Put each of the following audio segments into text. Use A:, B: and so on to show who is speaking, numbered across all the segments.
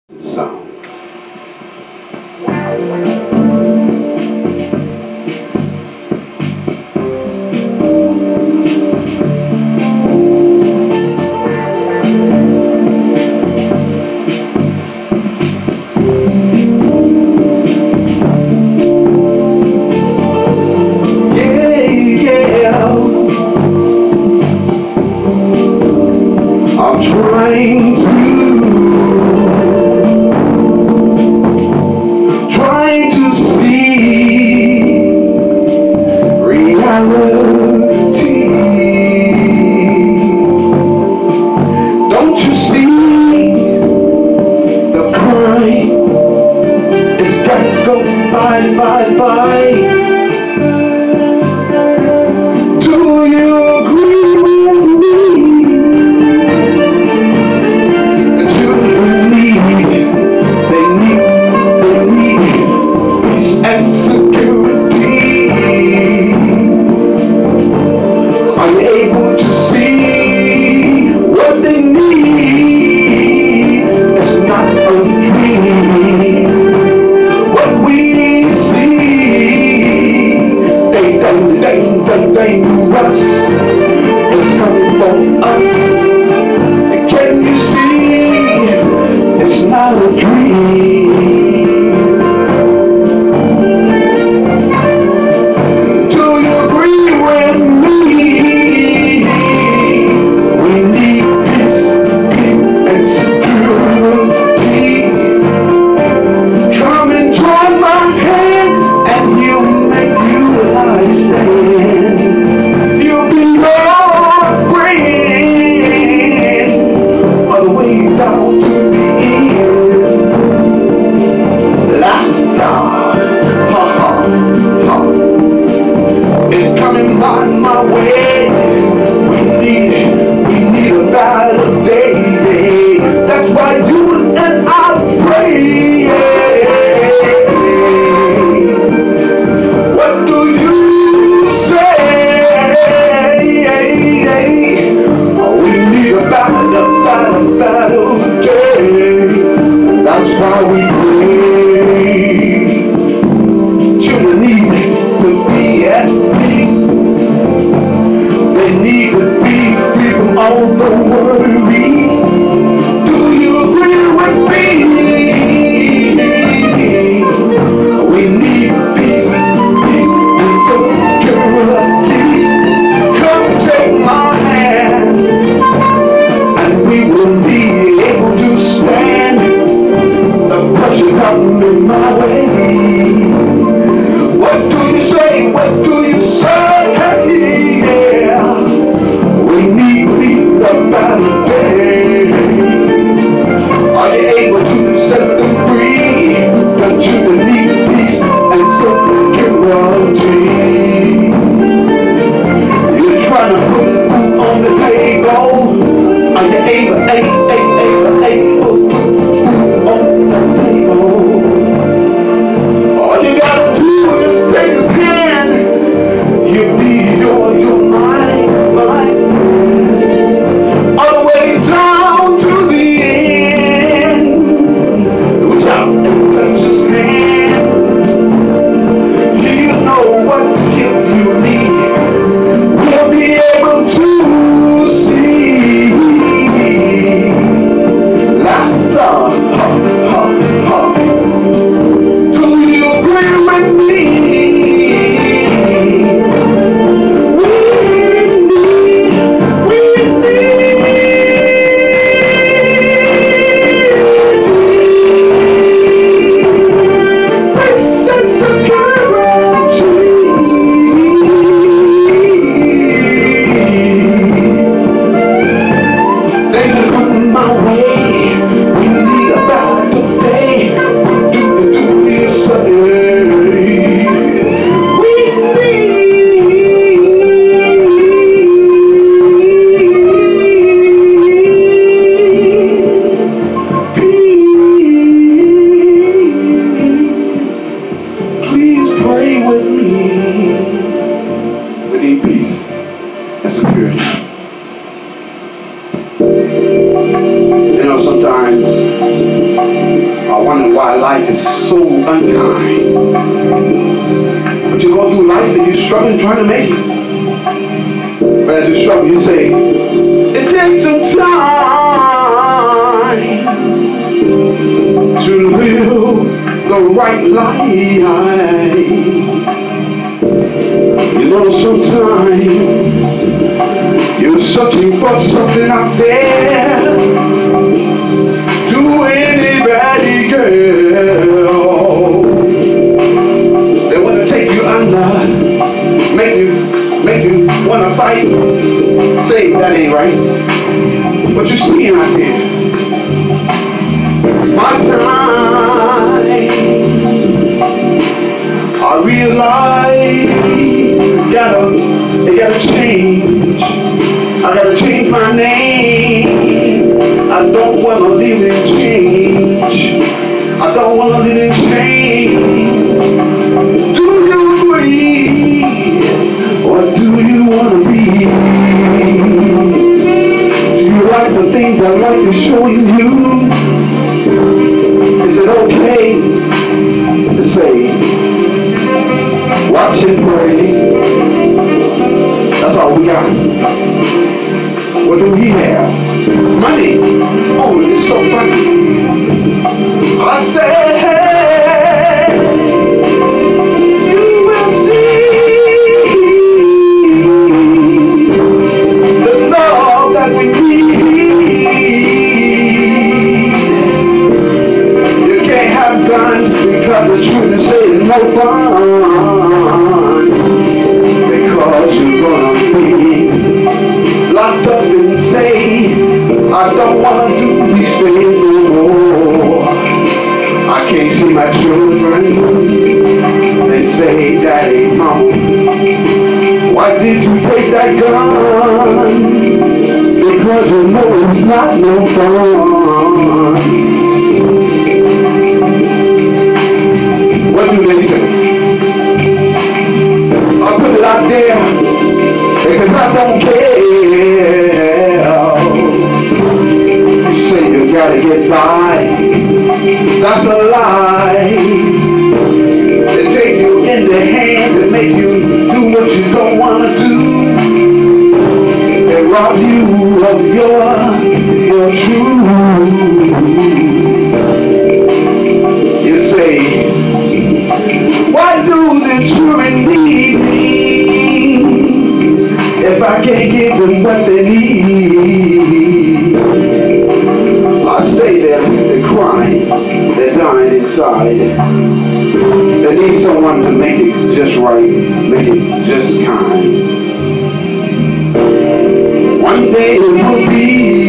A: sound. Trying to see reality. Don't you see the crime is got to go bye bye bye? Do you agree with me? The children need peace and security. Are you able to see what they need? It's not a dream. What we see, they rush. It's coming from us. Can you see? It's not a dream. Do you agree with me? We need peace and security. Come and join my hand, and he'll make you understand. You'll be your friend all the way down to the end. Laughter, ha ha ha, is coming by my way. We need a better day. That's why you and I pray. What do you say? We need a better day. That's why we pray. Children need to be at peace. They need to be free from all the worries. Do you agree with me? We need peace and security. Come take my hand, and we will be able to stand the pressure coming my way. What do you say? What do you say? Yeah, we need the why life is so unkind. But you go through life and you're struggling trying to make it. But as you struggle, you say, it takes some time to live the right life. You know, sometimes you're searching for something out there. To anybody, girl, they want to take you under, make you want to fight. Say that ain't right. What you seeing out there? My time, I realize it gotta change. I gotta change my name. I don't wanna live in change. I don't wanna live in change. Do you agree? Or do you wanna be? Do you like the things I like to show you? Is it okay to say, watch and pray? That's all we got. What do we have? Money. Oh, it's so funny. I said, you will see the love that we need. You can't have guns because the truth is say it's no fun. Because you're gonna be locked up and say, I don't want to do these things no more. I can't see my children. They say, Daddy, Mom, why did you take that gun? Because you know it's not no fun. What do they say? I put it out there because I don't care. You say you gotta get by. That's a lie. They take you in the hand and make you do what you don't want to do. They rob you of your truth. You say, why do the children need me if I can't give them what they need? I say they're crying, they're dying inside. They need someone to make it just right, make it just kind. One day it will be,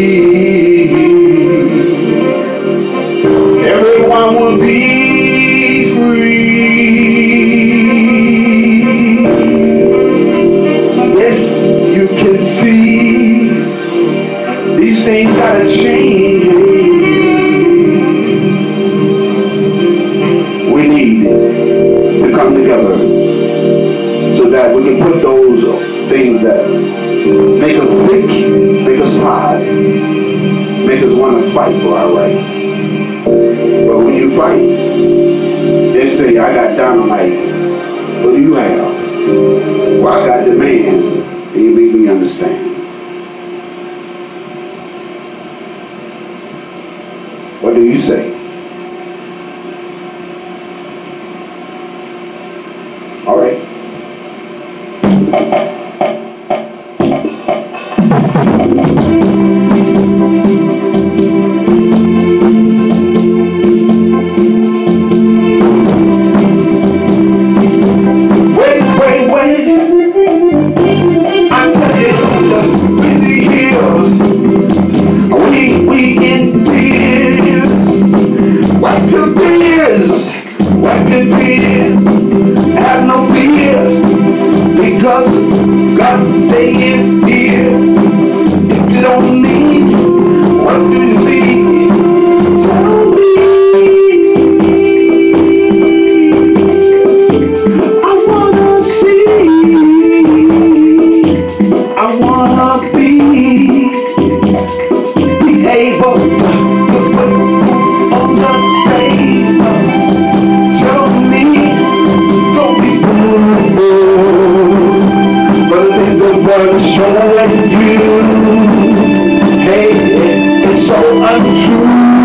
A: everyone will be free. Yes, you can see these things gotta change. We need to come together so that we can put those things that make us sick, make us tired, make us want to fight for our rights. But when you fight, they say, I got dynamite. What do you have? Well, I got demand. And you make me understand. What do you say? All right. Wipe your tears, have no fear, because God's day is here. If you don't need, what do you see? Tell me. I wanna see, I wanna be able to put on the table was showing you. Hey, it's so untrue.